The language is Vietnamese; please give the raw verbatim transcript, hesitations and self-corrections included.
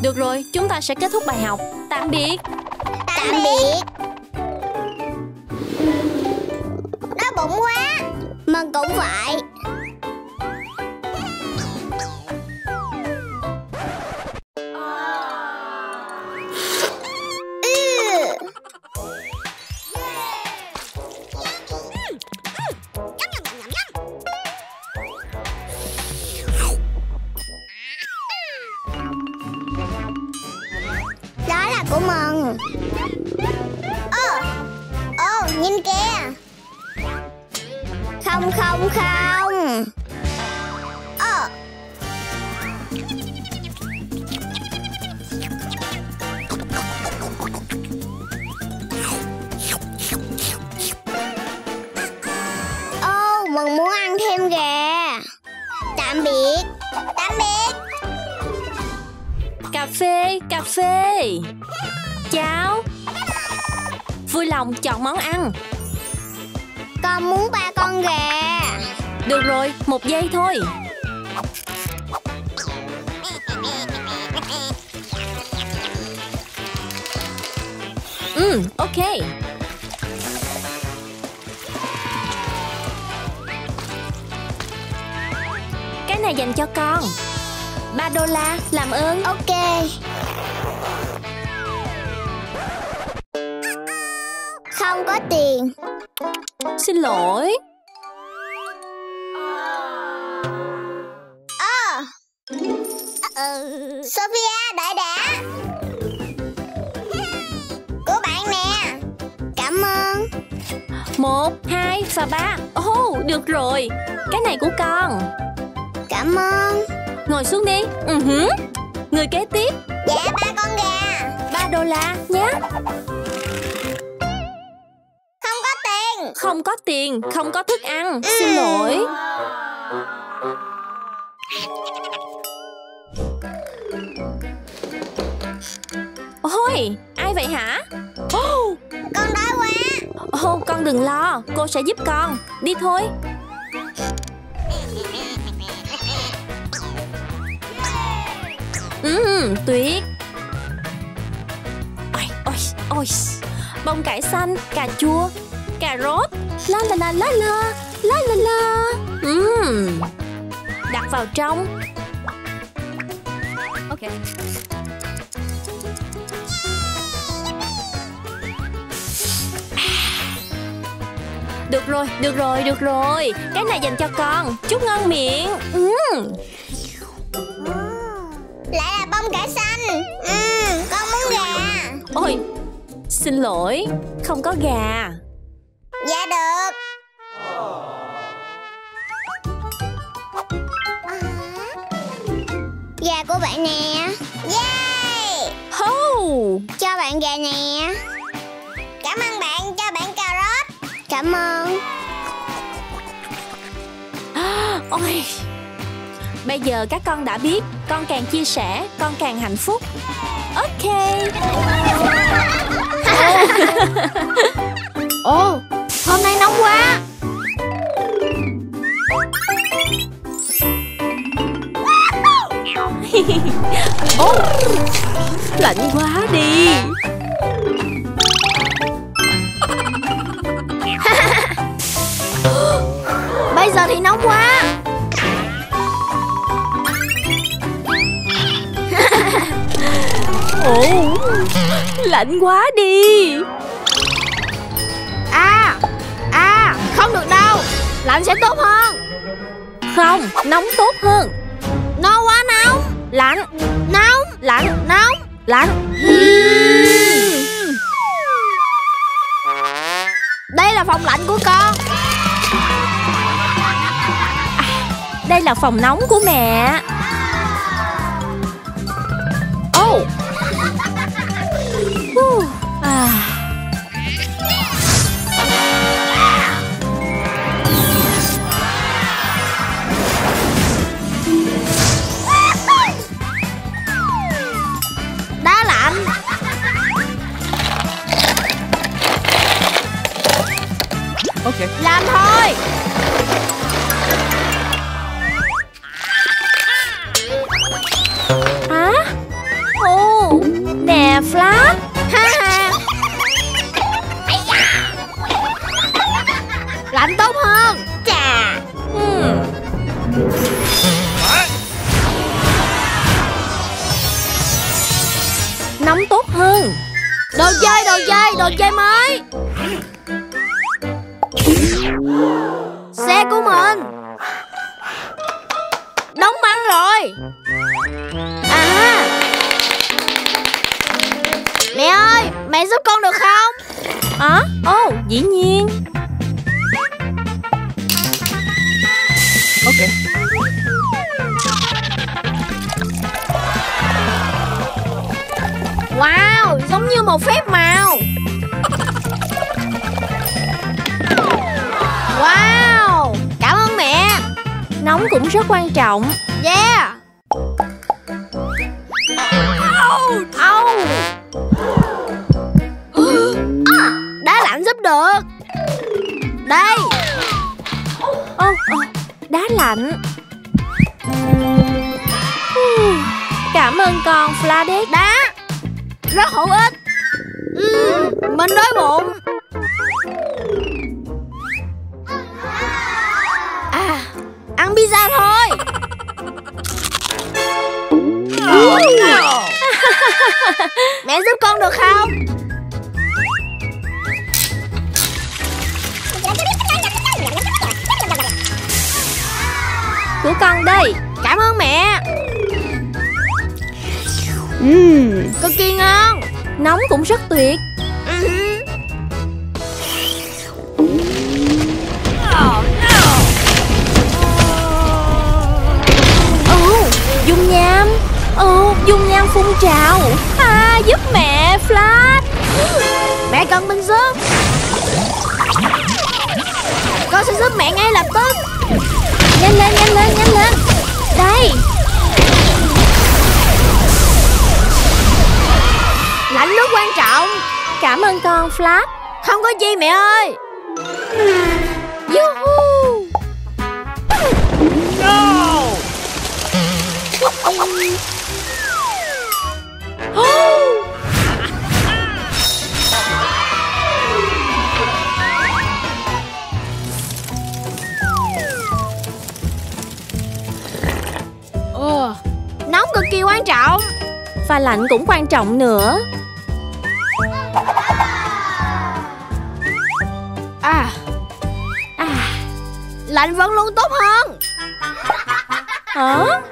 Được rồi, chúng ta sẽ kết thúc bài học. Tạm biệt. Tạm biệt. Đói bụng quá. Mình cũng vậy. Đó là của mình. Ồ, ồ, nhìn kìa. Không, không, không. Ồ. Ô, mình muốn ăn thêm gà. Tạm biệt. Tạm biệt. Cà phê, cà phê. Chào. Vui lòng chọn món ăn. Con muốn ba con gà. Được rồi, một giây thôi. Ừ, ok. Cái này dành cho con. Ba đô la, làm ơn. Ok. Không có tiền. Xin lỗi. Ờ. Sophia, đợi đã. Của bạn nè. Cảm ơn. Một, hai và ba. Ồ, oh, được rồi. Cái này của con. Cảm ơn. Ngồi xuống đi. uh-huh. Người kế tiếp. Dạ, ba con gà. Ba đô la nhé. Không có tiền. Không có tiền, không có thức ăn. ừ. Xin lỗi. Ôi, ai vậy hả? Oh. Con đói quá. Ồ, oh, con đừng lo, cô sẽ giúp con. Đi thôi. Ừ, tuyệt. Ôi, ôi, ôi. Bông cải xanh, cà chua, cà rốt. La la la la la. La la la. Uhm. Đặt vào trong. Ok. Được rồi, được rồi, được rồi. Cái này dành cho con. Chúc ngon miệng. uhm. Lại là bông cải xanh. ừ, Con muốn gà. Ôi, xin lỗi, không có gà. Dạ được. Gà của bạn nè. Yeah. Oh. Cho bạn gà nè. Cảm ơn bạn, cho bạn cà rốt. Cảm ơn. Ôi. Bây giờ các con đã biết, con càng chia sẻ, con càng hạnh phúc. Ok. Ồ, hôm nay nóng quá. Ồ, lạnh quá đi. Bây giờ thì nóng quá. Ồ, lạnh quá đi. À, à, không được đâu. Lạnh sẽ tốt hơn. Không, nóng tốt hơn. No quá nóng. Lạnh, nóng, lạnh, nóng, lạnh. Đây là phòng lạnh của con. À, đây là phòng nóng của mẹ. Oh. Uh. À. Đá lạnh. Ok. Làm thôi. một phép màu. Wow, cảm ơn mẹ. Nóng cũng rất quan trọng. Yeah. Au. Đá lạnh giúp được. Đây. Ô, ô, đá lạnh. Cảm ơn con Fladex. Đá rất hữu ích. uhm, Mình đói bụng. À, ăn pizza thôi. Oh, no. Mẹ giúp con được không? Của con đây. Cảm ơn mẹ. Uhm, cực kỳ ngon. Nóng cũng rất tuyệt. uh-huh. Oh, no. Ồ, dung nham. Ồ, dung nham phun trào. À, giúp mẹ Flash. Mẹ cần mình giúp. Con sẽ giúp mẹ ngay lập tức. Nhanh lên, nhanh lên, nhanh lên. Đây. Lạnh nước quan trọng. Cảm ơn con Flash. Không có chi mẹ ơi. Yoo-hoo. No. Ồ, nóng cực kỳ quan trọng. Và lạnh cũng quan trọng nữa. À, À, lạnh vẫn luôn tốt hơn. hả?